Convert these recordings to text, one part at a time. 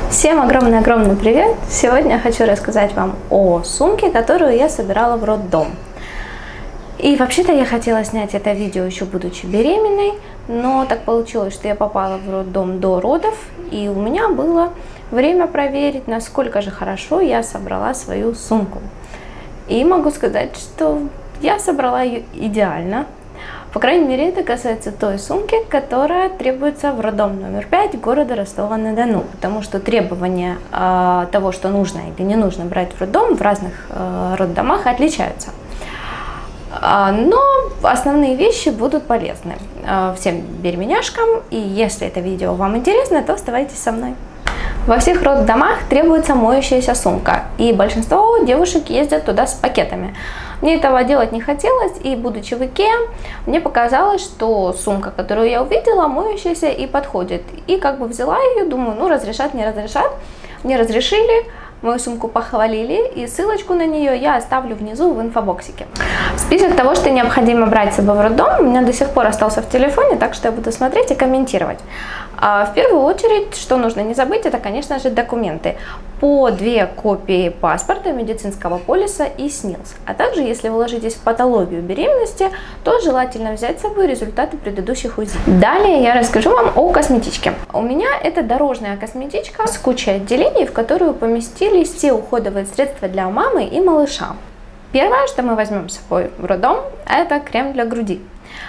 Всем огромный-огромный привет! Сегодня я хочу рассказать вам о сумке, которую я собирала в роддом. И вообще-то я хотела снять это видео еще будучи беременной, но так получилось, что я попала в роддом до родов, и у меня было время проверить, насколько же хорошо я собрала свою сумку. И могу сказать, что я собрала ее идеально. По крайней мере, это касается той сумки, которая требуется в роддом номер 5 города Ростова-на-Дону, потому что требования того, что нужно или не нужно брать в роддом, в разных роддомах отличаются. Но основные вещи будут полезны всем беременяшкам, и если это видео вам интересно, то оставайтесь со мной. Во всех роддомах требуется моющаяся сумка, и большинство девушек ездят туда с пакетами. Мне этого делать не хотелось, и будучи в Икеа, мне показалось, что сумка, которую я увидела, моющаяся и подходит. И как бы взяла ее, думаю, ну разрешат, не разрешат. Мне разрешили, мою сумку похвалили, и ссылочку на нее я оставлю внизу в инфобоксике. Список того, что необходимо брать с собой в роддом, у меня до сих пор остался в телефоне, так что я буду смотреть и комментировать. В первую очередь, что нужно не забыть, это, конечно же, документы. По 2 копии паспорта, медицинского полиса и СНИЛС. А также, если вы ложитесь в патологию беременности, то желательно взять с собой результаты предыдущих УЗИ. Далее я расскажу вам о косметичке. У меня это дорожная косметичка с кучей отделений, в которую поместились все уходовые средства для мамы и малыша. Первое, что мы возьмем с собой в роддом, это крем для груди.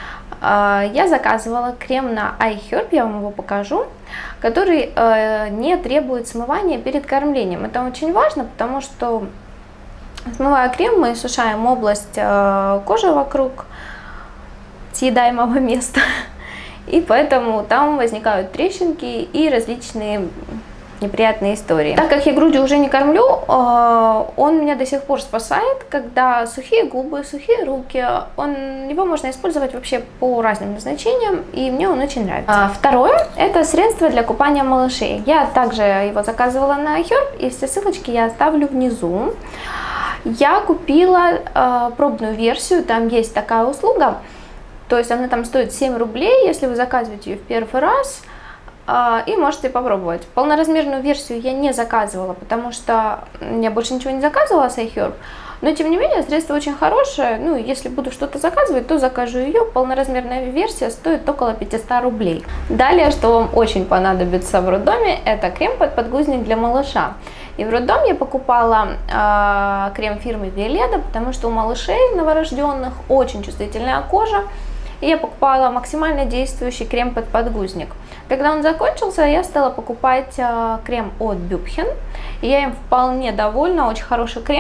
Я заказывала крем на iHerb, я вам его покажу, который не требует смывания перед кормлением. Это очень важно, потому что, смывая крем, мы сушаем область кожи вокруг съедаемого места, и поэтому там возникают трещинки и различные неприятные истории. Так как я грудью уже не кормлю, он меня до сих пор спасает, когда сухие губы, сухие руки, его можно использовать вообще по разным назначениям, и мне он очень нравится. Второе, это средство для купания малышей. Я также его заказывала на iHerb, и все ссылочки я оставлю внизу. Я купила пробную версию, там есть такая услуга, то есть она там стоит 7 рублей, если вы заказываете ее в первый раз, и можете попробовать. Полноразмерную версию я не заказывала, потому что я больше ничего не заказывала с iHerb, но тем не менее средство очень хорошее. Ну, если буду что-то заказывать, то закажу ее. Полноразмерная версия стоит около 500 рублей. Далее, что вам очень понадобится в роддоме, это крем под подгузник для малыша. И в роддом я покупала крем фирмы Violeda, потому что у малышей новорожденных очень чувствительная кожа. И я покупала максимально действующий крем под подгузник. Когда он закончился, я стала покупать крем от Bubchen. И я им вполне довольна, очень хороший крем.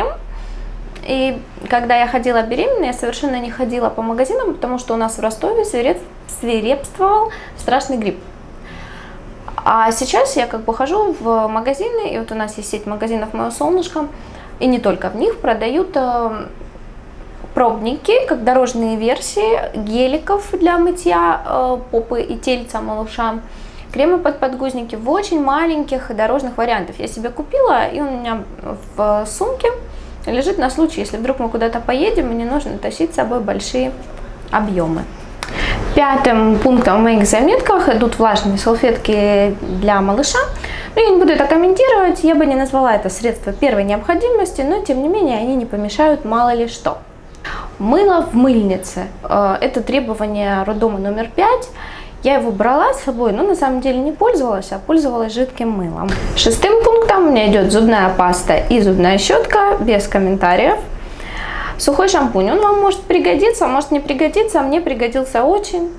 И когда я ходила беременная, я совершенно не ходила по магазинам, потому что у нас в Ростове свирепствовал страшный грипп. А сейчас я как бы хожу в магазины, и вот у нас есть сеть магазинов «Мое солнышко», и не только в них продают пробники, как дорожные версии геликов для мытья попы и тельца малыша, кремы под подгузники в очень маленьких дорожных вариантах. Я себе купила, и он у меня в сумке лежит на случай, если вдруг мы куда-то поедем, мне нужно тащить с собой большие объемы. Пятым пунктом в моих заметках идут влажные салфетки для малыша. Но я не буду это комментировать, я бы не назвала это средство первой необходимости, но тем не менее они не помешают мало ли что. Мыло в мыльнице. Это требование роддома номер 5. Я его брала с собой, но на самом деле не пользовалась, а пользовалась жидким мылом. Шестым пунктом у меня идет зубная паста и зубная щетка, без комментариев. Сухой шампунь. Он вам может пригодиться, может не пригодиться, а мне пригодился очень.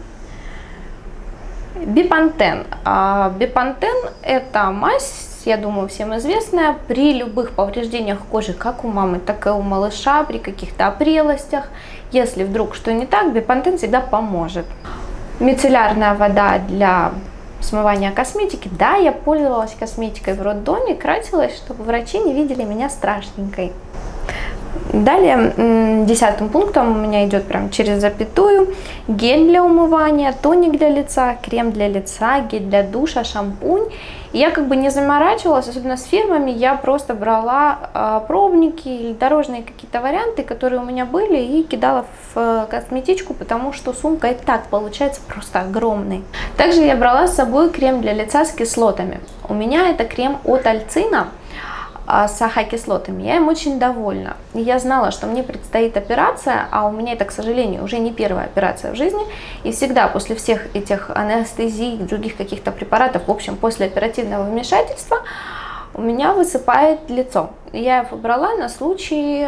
Бепантен. Бепантен это мазь, я думаю, всем известная, при любых повреждениях кожи, как у мамы, так и у малыша, при каких-то опрелостях. Если вдруг что не так, бепантен всегда поможет. Мицеллярная вода для смывания косметики. Да, я пользовалась косметикой в роддоме, красилась, чтобы врачи не видели меня страшненькой. Далее, 10-м пунктом у меня идет прям через запятую гель для умывания, тоник для лица, крем для лица, гель для душа, шампунь. И я как бы не заморачивалась, особенно с фирмами, я просто брала пробники или дорожные какие-то варианты, которые у меня были, и кидала в косметичку, потому что сумка и так получается просто огромной. Также я брала с собой крем для лица с кислотами. У меня это крем от Альцина с АХ-кислотами. Я им очень довольна. Я знала, что мне предстоит операция, а у меня это, к сожалению, уже не первая операция в жизни. И всегда после всех этих анестезий, других каких-то препаратов, в общем, после оперативного вмешательства, у меня высыпает лицо. Я его брала на случай,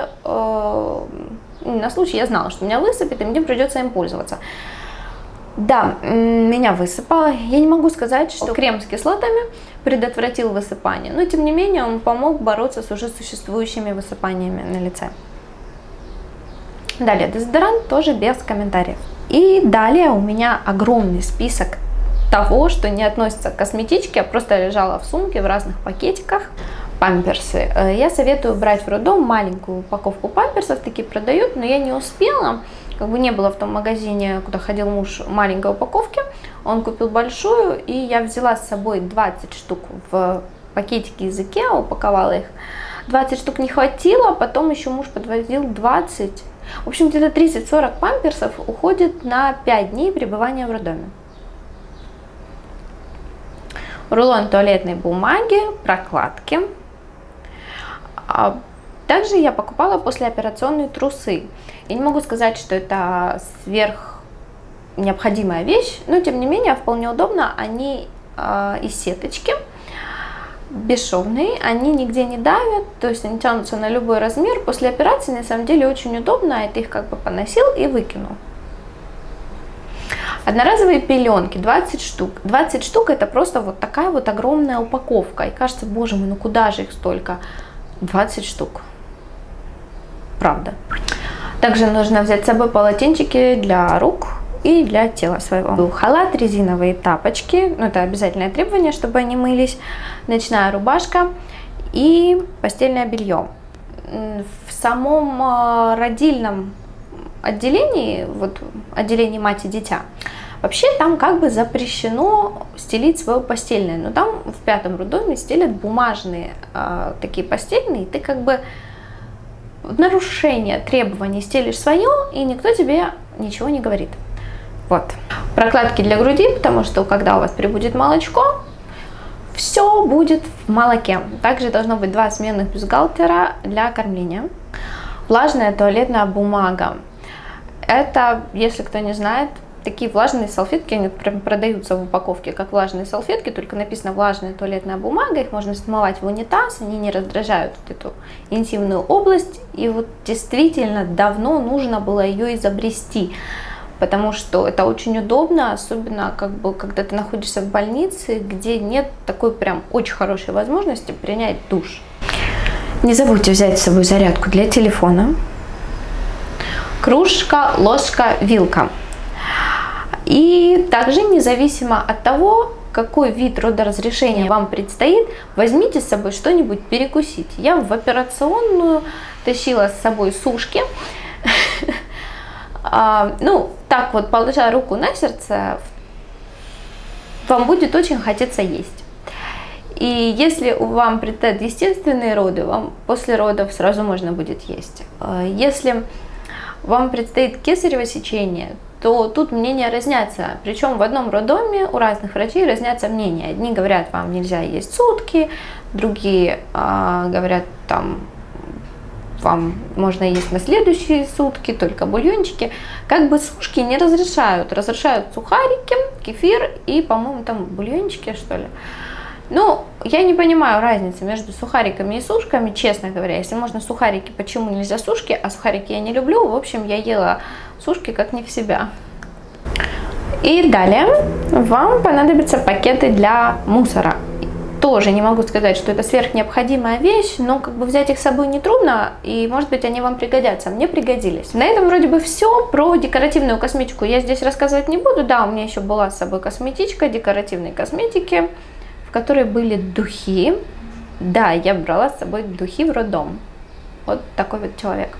я знала, что у меня высыпет, и мне придется им пользоваться. Да, меня высыпало. Я не могу сказать, что крем с кислотами предотвратил высыпание, но тем не менее он помог бороться с уже существующими высыпаниями на лице. Далее, дезодорант тоже без комментариев. И далее у меня огромный список того, что не относится к косметичке, а просто лежало в сумке в разных пакетиках. Памперсы. Я советую брать в роддом маленькую упаковку памперсов, такие продают, но я не успела. Как бы не было в том магазине, куда ходил муж, маленькой упаковки. Он купил большую, и я взяла с собой 20 штук в пакетике из Икеа, упаковала их. 20 штук не хватило, потом еще муж подвозил 20. В общем, где-то 30-40 памперсов уходит на 5 дней пребывания в роддоме. Рулон туалетной бумаги, прокладки. Также я покупала послеоперационные трусы. Я не могу сказать, что это сверх необходимая вещь, но тем не менее вполне удобно. Они из сеточки, бесшовные, они нигде не давят, то есть они тянутся на любой размер. После операции на самом деле очень удобно, ты их как бы поносил и выкинул. Одноразовые пеленки, 20 штук. 20 штук это просто вот такая вот огромная упаковка. И кажется, боже мой, ну куда же их столько? 20 штук. Правда. Также нужно взять с собой полотенчики для рук и для тела своего. Халат, резиновые тапочки, ну это обязательное требование, чтобы они мылись, ночная рубашка и постельное белье. В самом родильном отделении, вот отделении мать и дитя, вообще там как бы запрещено стелить свое постельное, но там в 5-м роддоме стелят бумажные такие постельные, и ты как бы в нарушение требований стелишь свое, и никто тебе ничего не говорит. Вот. Прокладки для груди, потому что когда у вас прибудет молочко, все будет в молоке. Также должно быть 2 сменных бюстгальтера для кормления. Влажная туалетная бумага. Это, если кто не знает, такие влажные салфетки, они продаются в упаковке как влажные салфетки, только написано влажная туалетная бумага, их можно смывать в унитаз, они не раздражают вот эту интимную область, и вот действительно давно нужно было ее изобрести, потому что это очень удобно, особенно как бы, когда ты находишься в больнице, где нет такой прям очень хорошей возможности принять душ. Не забудьте взять с собой зарядку для телефона, кружка, ложка, вилка. И также, независимо от того, какой вид родоразрешения вам предстоит, возьмите с собой что-нибудь перекусить. Я в операционную тащила с собой сушки. Ну, так вот, положа руку на сердце, вам будет очень хотеться есть. И если вам предстоят естественные роды, вам после родов сразу можно будет есть. Если вам предстоит кесарево сечение, то тут мнения разнятся. Причем в одном роддоме у разных врачей разнятся мнения. Одни говорят, вам нельзя есть сутки, другие говорят, там, вам можно есть на следующие сутки, только бульончики. Как бы сушки не разрешают. Разрешают сухарики, кефир и, по-моему, там бульончики, что ли. Ну, я не понимаю разницы между сухариками и сушками, честно говоря. Если можно сухарики, почему нельзя сушки? А сухарики я не люблю. В общем, я ела сушки как не в себя. И далее вам понадобятся пакеты для мусора. Тоже не могу сказать, что это сверхнеобходимая вещь, но как бы взять их с собой нетрудно, и может быть они вам пригодятся. Мне пригодились. На этом вроде бы все. Про декоративную косметику я здесь рассказывать не буду. Да, у меня еще была с собой косметичка декоративной косметики, в которой были духи. Да, я брала с собой духи в роддом. Вот такой вот человек.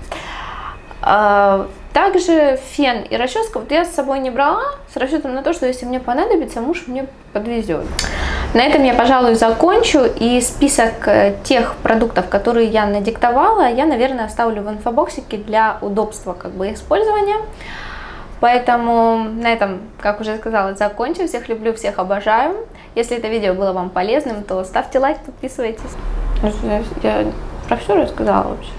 Также фен и расческу вот я с собой не брала, с расчетом на то, что если мне понадобится, муж мне подвезет. На этом я, пожалуй, закончу. И список тех продуктов, которые я надиктовала, я, наверное, оставлю в инфобоксике для удобства как бы использования. Поэтому на этом, как уже сказала, закончу. Всех люблю, всех обожаю. Если это видео было вам полезным, то ставьте лайк, подписывайтесь. Я про все рассказала вообще.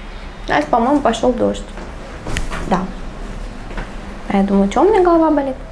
По-моему, пошел дождь. Да. А я думаю, что у меня голова болит?